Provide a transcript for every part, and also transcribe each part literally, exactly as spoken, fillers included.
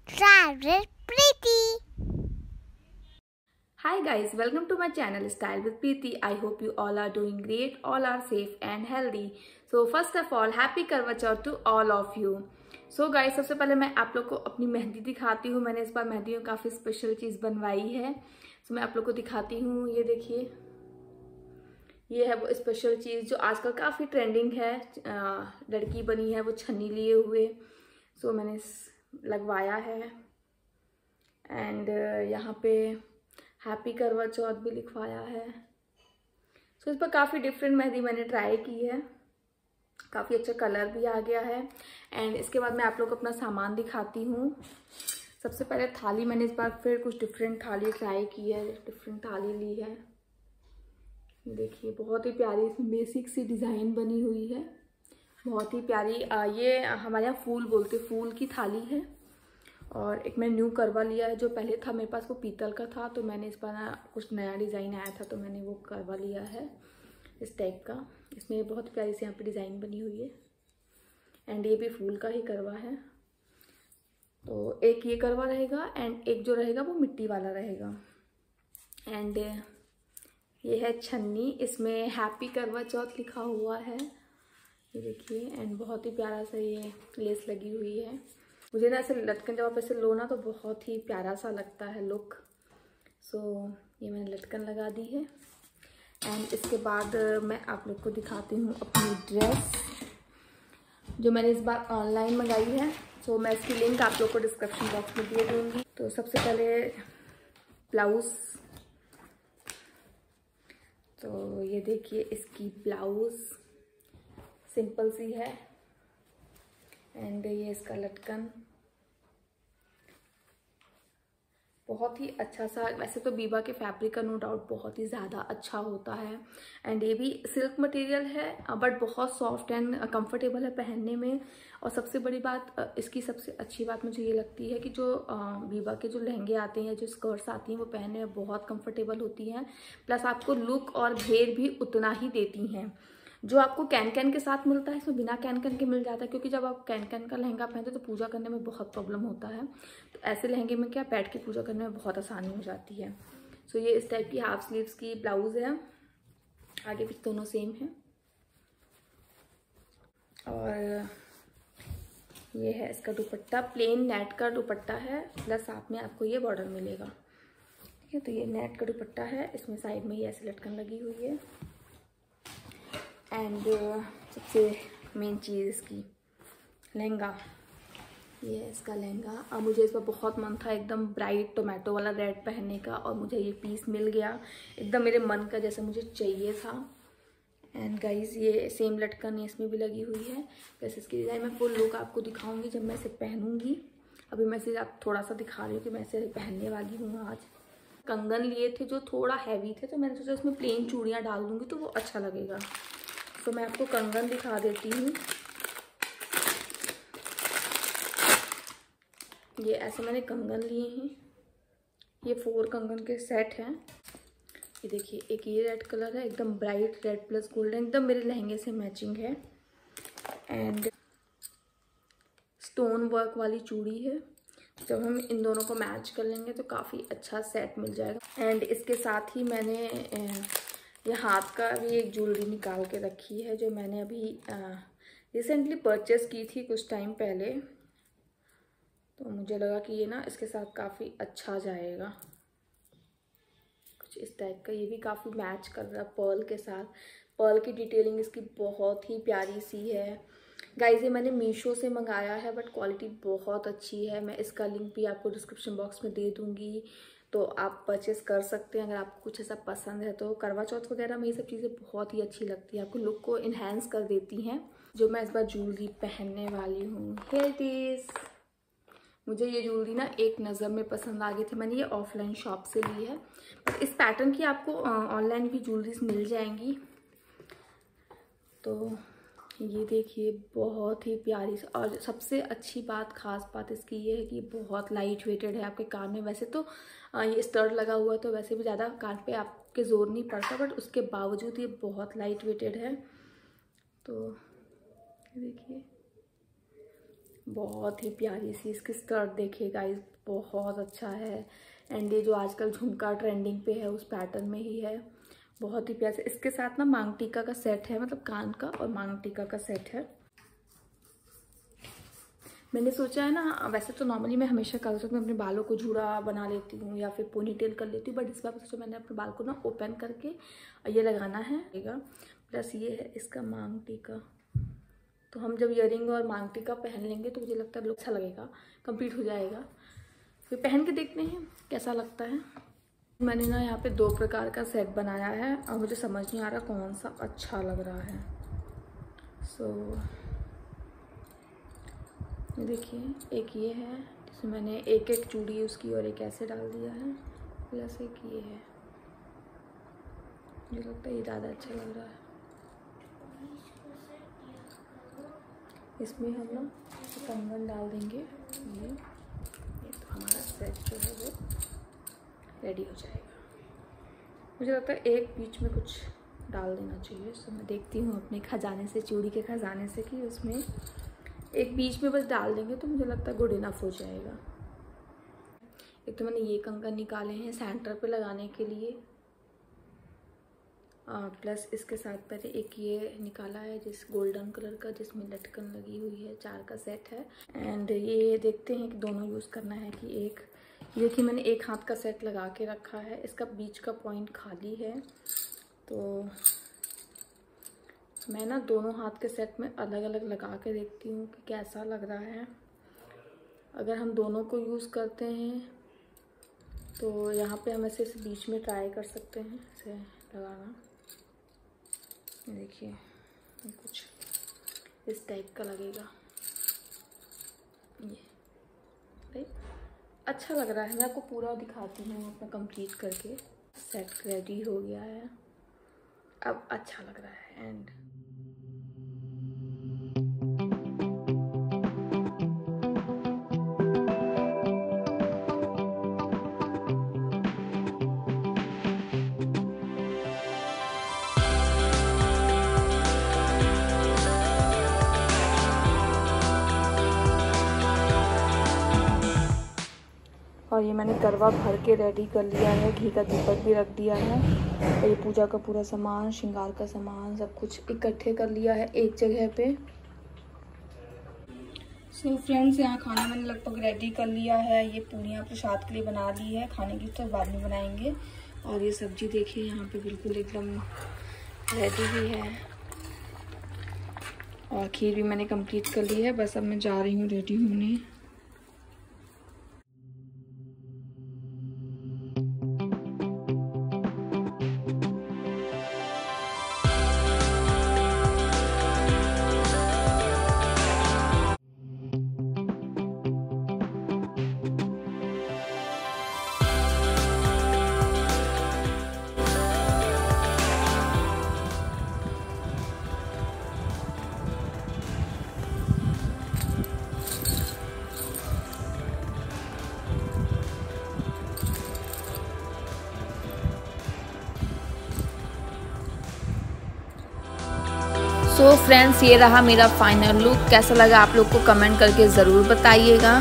Travel Preeti. Hi guys, welcome to my channel Style with Preeti. I hope you all are doing great, all are safe and healthy. So first of all, happy Karwa Chauth to all of you. So guys, सबसे पहले मैं आप लोग को अपनी मेहंदी दिखाती हूँ. मैंने इस बार मेहंदी में काफ़ी स्पेशल चीज़ बनवाई है. तो मैं आप लोग को दिखाती हूँ. ये देखिए, ये है वो स्पेशल चीज़ जो आजकल काफ़ी ट्रेंडिंग है. लड़की बनी है वो छन्नी लिए हुए. सो so, मैंने लगवाया है. एंड यहाँ पे हैप्पी करवा चौथ भी लिखवाया है. सो so, इस पर काफ़ी डिफरेंट मेहंदी मैंने ट्राई की है. काफ़ी अच्छा कलर भी आ गया है. एंड इसके बाद मैं आप लोग को अपना सामान दिखाती हूँ. सबसे पहले थाली मैंने इस बार फिर कुछ डिफरेंट थाली ट्राई की है. डिफरेंट थाली ली है. देखिए, बहुत ही प्यारी बेसिक सी डिज़ाइन बनी हुई है. बहुत ही प्यारी. आ, ये हमारे यहाँ फूल बोलते, फूल की थाली है. और एक मैंने न्यू करवा लिया है. जो पहले था मेरे पास वो पीतल का था, तो मैंने इस बार कुछ नया डिज़ाइन आया था तो मैंने वो करवा लिया है इस टाइप का. इसमें बहुत प्यारी सी यहाँ पे डिज़ाइन बनी हुई है. एंड ये भी फूल का ही करवा है. तो एक ये करवा रहेगा एंड एक जो रहेगा वो मिट्टी वाला रहेगा. एंड ये है छन्नी. इसमें हैप्पी करवा चौथ लिखा हुआ है. ये देखिए. एंड बहुत ही प्यारा सा ये लेस लगी हुई है. मुझे ना ऐसे लटकन जब आप ऐसे लो ना तो बहुत ही प्यारा सा लगता है लुक. सो so, ये मैंने लटकन लगा दी है. एंड इसके बाद मैं आप लोग को दिखाती हूँ अपनी ड्रेस जो मैंने इस बार ऑनलाइन मंगाई है. सो so, मैं इसकी लिंक आप लोग को डिस्क्रिप्शन बॉक्स में दे दूँगी. तो सबसे पहले ब्लाउज़. तो ये देखिए, इसकी ब्लाउज़ सिंपल सी है. एंड ये इसका लटकन बहुत ही अच्छा सा. वैसे तो बीबा के फैब्रिक का नो डाउट बहुत ही ज़्यादा अच्छा होता है. एंड ये भी सिल्क मटेरियल है बट बहुत सॉफ्ट एंड कंफर्टेबल है पहनने में. और सबसे बड़ी बात, इसकी सबसे अच्छी बात मुझे ये लगती है कि जो बीबा के जो लहंगे आते हैं, जो स्कर्ट्स आती हैं, वो पहनने में बहुत कंफर्टेबल होती हैं. प्लस आपको लुक और घेर भी उतना ही देती हैं. जो आपको कैन कैन के साथ मिलता है इसमें बिना कैन कैन के मिल जाता है. क्योंकि जब आप कैन कैन का लहंगा पहनते तो पूजा करने में बहुत प्रॉब्लम होता है. तो ऐसे लहंगे में क्या बैठ के पूजा करने में बहुत आसानी हो जाती है. सो ये इस टाइप की हाफ स्लीव्स की ब्लाउज है. आगे पीछे दोनों सेम है. और ये है इसका दुपट्टा. प्लेन नेट का दुपट्टा है. प्लस साथ में आपको ये बॉर्डर मिलेगा. ठीक है. तो ये नेट का दुपट्टा है. इसमें साइड में ये ऐसे लटकन लगी हुई है. एंड सबसे मेन चीज़ इसकी लहंगा. ये है इसका लहंगा. अब मुझे इस पर बहुत मन था एकदम ब्राइट टोमेटो वाला रेड पहनने का, और मुझे ये पीस मिल गया एकदम मेरे मन का जैसे मुझे चाहिए था. एंड गाइज, ये सेम लटकन इसमें भी लगी हुई है. वैसे इसकी डिज़ाइन मैं फुल लुक आपको दिखाऊंगी जब मैं इसे पहनूंगी. अभी मैं इसे आप थोड़ा सा दिखा रही हूँ कि मैं इसे पहनने वाली हूँ. आज कंगन लिए थे जो थोड़ा हैवी थे, तो मैंने सोचा उसमें प्लेन चूड़ियाँ डाल दूँगी तो वो अच्छा लगेगा. तो मैं आपको कंगन दिखा देती हूँ. ये ऐसे मैंने कंगन लिए हैं. ये फोर कंगन के सेट हैं. ये देखिए, एक ये रेड कलर है एकदम ब्राइट रेड प्लस गोल्डन, एकदम मेरे लहंगे से मैचिंग है. एंड स्टोन वर्क वाली चूड़ी है. जब हम इन दोनों को मैच कर लेंगे तो काफ़ी अच्छा सेट मिल जाएगा. एंड इसके साथ ही मैंने ये हाथ का भी एक ज्वेलरी निकाल के रखी है जो मैंने अभी रिसेंटली परचेस की थी कुछ टाइम पहले. तो मुझे लगा कि ये ना इसके साथ काफ़ी अच्छा जाएगा. कुछ इस टाइप का. ये भी काफ़ी मैच कर रहा है पर्ल के साथ. पर्ल की डिटेलिंग इसकी बहुत ही प्यारी सी है. गाइस, ये मैंने मीशो से मंगाया है बट क्वालिटी बहुत अच्छी है. मैं इसका लिंक भी आपको डिस्क्रिप्शन बॉक्स में दे दूँगी, तो आप परचेस कर सकते हैं अगर आपको कुछ ऐसा पसंद है. तो करवा चौथ वगैरह में ये सब चीज़ें बहुत ही अच्छी लगती है, आपको लुक को इन्हेंस कर देती हैं. जो मैं इस बार ज्वेलरी पहनने वाली हूँ, हियर इट इज़. मुझे ये ज्वेलरी ना एक नज़र में पसंद आ गई थी. मैंने ये ऑफलाइन शॉप से ली है, पर इस पैटर्न की आपको ऑनलाइन भी ज्वेलरीज मिल जाएंगी. तो ये देखिए, बहुत ही प्यारी. और सबसे अच्छी बात, खास बात इसकी ये है कि बहुत लाइट वेटेड है. आपके कान में वैसे तो ये स्टड लगा हुआ है तो वैसे भी ज़्यादा कान पे आपके ज़ोर नहीं पड़ता, बट उसके बावजूद ये बहुत लाइट वेटेड है. तो देखिए, बहुत ही प्यारी सी इसकी स्कर्ट देखिए गाइस, बहुत अच्छा है। एंड ये जो आजकल झुमका ट्रेंडिंग पे है उस पैटर्न में ही है, बहुत ही प्यारा। इसके साथ ना मांग टीका का सेट है, मतलब कान का और मांग टीका का सेट है। मैंने सोचा है ना, वैसे तो नॉर्मली मैं हमेशा कर सकती हूँ, अपने बालों को जूड़ा बना लेती हूँ या फिर पोनी टेल कर लेती हूँ, बट इस बार सोचा मैंने अपने बाल को ना ओपन करके ये लगाना है। प्लस ये है इसका मांग टीका, तो हम जब ईयरिंग और मांग टीका पहन लेंगे तो मुझे लगता है लुक अच्छा लगेगा, कंप्लीट हो जाएगा। फिर पहन के देखते हैं कैसा लगता है। मैंने ना यहाँ पे दो प्रकार का सेट बनाया है और मुझे समझ नहीं आ रहा कौन सा अच्छा लग रहा है। सो so, ये देखिए, एक ये है जिसमें मैंने एक एक चूड़ी उसकी और एक ऐसे डाल दिया है, प्लस एक ये है, मुझे लगता है ये ज़्यादा अच्छा लग रहा है। इसमें हम ना कंगन डाल देंगे, ये ये तो हमारा सेट जो है वो रेडी हो जाएगा। मुझे लगता है एक बीच में कुछ डाल देना चाहिए। सो मैं देखती हूँ अपने खजाने से, चूड़ी के खजाने से, कि उसमें एक बीच में बस डाल देंगे तो मुझे लगता है गुड इनफ हो जाएगा। एक तो मैंने ये कंगन निकाले हैं सेंटर पे लगाने के लिए, प्लस इसके साथ पहले एक ये निकाला है जिस गोल्डन कलर का, जिसमें लटकन लगी हुई है, चार का सेट है। एंड ये देखते हैं कि दोनों यूज़ करना है कि एक, ये कि मैंने एक हाथ का सेट लगा के रखा है, इसका बीच का पॉइंट खाली है, तो मैं ना दोनों हाथ के सेट में अलग अलग लगा के देखती हूँ कि कैसा लग रहा है। अगर हम दोनों को यूज़ करते हैं तो यहाँ पे हम ऐसे इसे बीच में ट्राई कर सकते हैं इसे लगाना। देखिए ये कुछ इस टाइप का लगेगा, ये राइट, अच्छा लग रहा है। मैं आपको पूरा दिखाती हूँ अपना कंप्लीट करके। सेट रेडी हो गया है, अब अच्छा लग रहा है। एंड और ये मैंने करवा भर के रेडी कर लिया है, घी का दीपक भी रख दिया है, और ये पूजा का पूरा सामान, श्रृंगार का सामान, सब कुछ इकट्ठे कर लिया है एक जगह पे। सो so फ्रेंड्स, यहाँ खाना मैंने लगभग रेडी कर लिया है। ये पूरियाँ प्रसाद के लिए बना ली है, खाने की तो बाद में बनाएंगे। और ये सब्जी देखिए यहाँ पे बिल्कुल एकदम रेडी भी है, और खीर भी मैंने कंप्लीट कर ली है। बस अब मैं जा रही हूँ रेडी होने। सो so फ्रेंड्स, ये रहा मेरा फाइनल लुक। कैसा लगा आप लोग को कमेंट करके ज़रूर बताइएगा।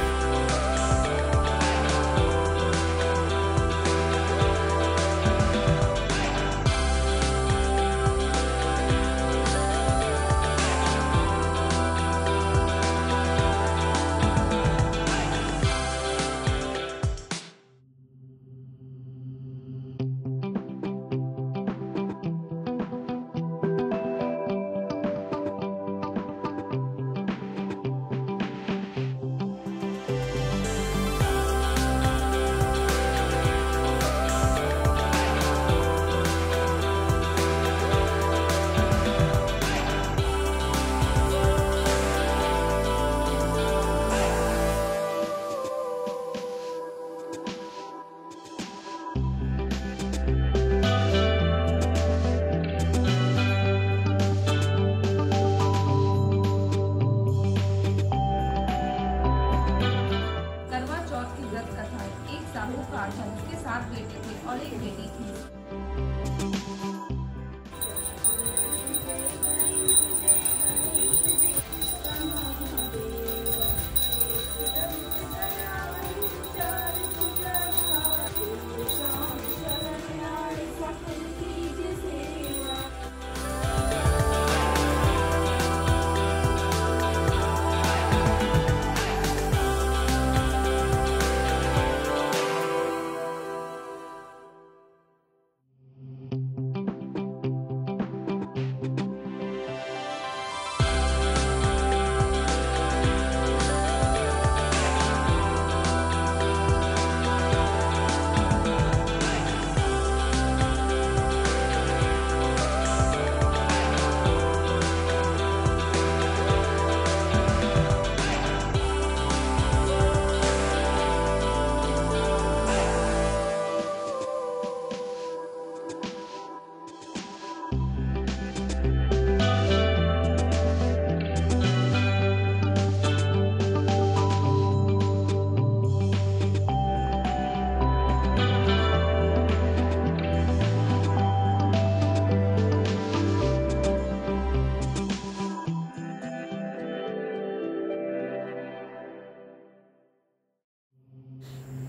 सात बेटे थे और एक बेटी थी।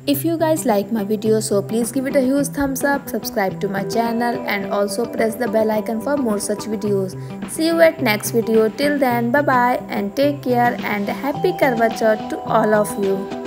If you guys like my video, so please give it a huge thumbs up, subscribe to my channel and also press the bell icon for more such videos. See you at next video. Till then, bye bye and take care and happy Karwa Chauth to all of you.